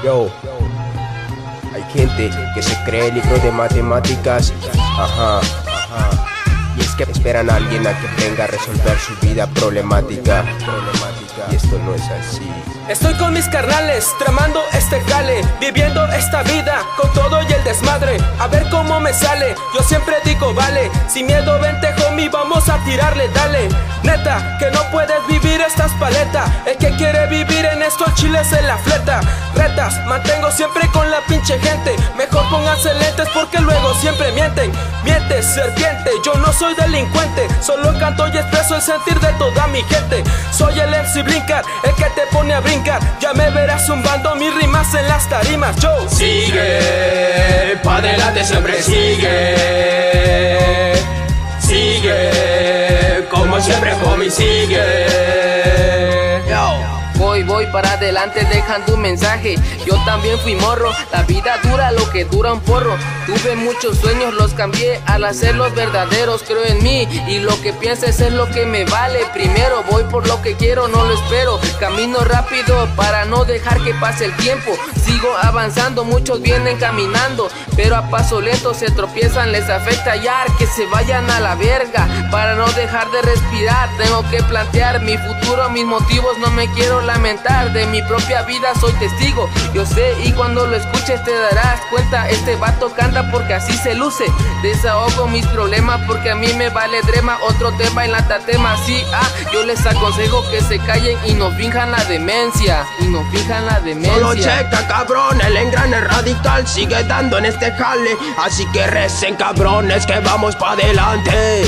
Yo, hay gente que se cree libro de matemáticas. Ajá. Y es que esperan a alguien a que venga a resolver su vida problemática. Y esto no es así. Estoy con mis carnales, tramando este jale, viviendo esta vida con todo y el desmadre. A ver cómo me sale, yo siempre digo vale. Sin miedo vente homie, vamos a tirarle, dale. Neta, que no puedes vivir estas paletas. El que quiere vivir en esto, el chile se la fleta. Retas, mantengo siempre con la pinche gente. Mejor pónganse lentes porque luego siempre mienten. Mientes, serpiente, yo no soy delincuente. Solo canto y expreso el sentir de toda mi gente. Soy el MC Brincar, el que te pone a brincar. Ya me verás zumbando mis rimas en las tarimas, yo. Sigue, pa' adelante siempre sigue. Sigue, como siempre homie sigue. Voy para adelante dejando un mensaje. Yo también fui morro, la vida dura lo que dura un porro. Tuve muchos sueños, los cambié al hacerlos verdaderos. Creo en mí y lo que pienses es lo que me vale. Primero voy por lo que quiero, no lo espero. Camino rápido para no dejar que pase el tiempo. Sigo avanzando, muchos vienen caminando, pero a paso lento se tropiezan, les afecta ya que se vayan a la verga. Para no dejar de respirar, tengo que plantear mi futuro, mis motivos, no me quiero lamentar. De mi propia vida soy testigo, yo sé y cuando lo escuches te darás cuenta. Este vato canta porque así se luce. Desahogo mis problemas porque a mí me vale drema. Otro tema en la tatema, sí, yo les aconsejo que se callen y no finjan la demencia. Solo checa cabrón, el engrane radical sigue dando en este jale. Así que recen cabrones que vamos pa' adelante.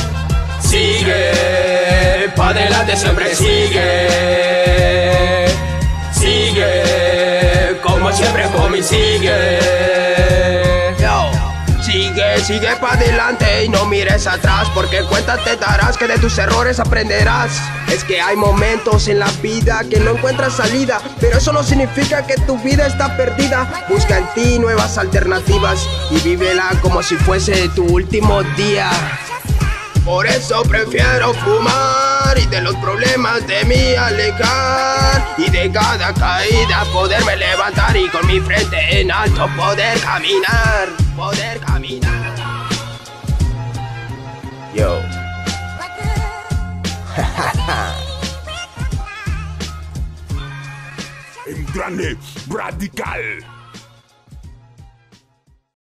Sigue, pa' adelante siempre sigue. Sigue, como siempre homie sigue. Sigue pa' adelante y no mires atrás, porque cuenta te darás que de tus errores aprenderás. Es que hay momentos en la vida que no encuentras salida, pero eso no significa que tu vida está perdida. Busca en ti nuevas alternativas y vívela como si fuese tu último día. Por eso prefiero fumar y de los problemas de mí alejar, y de cada caída poderme levantar y con mi frente en alto poder caminar. Yo. Engrane radical.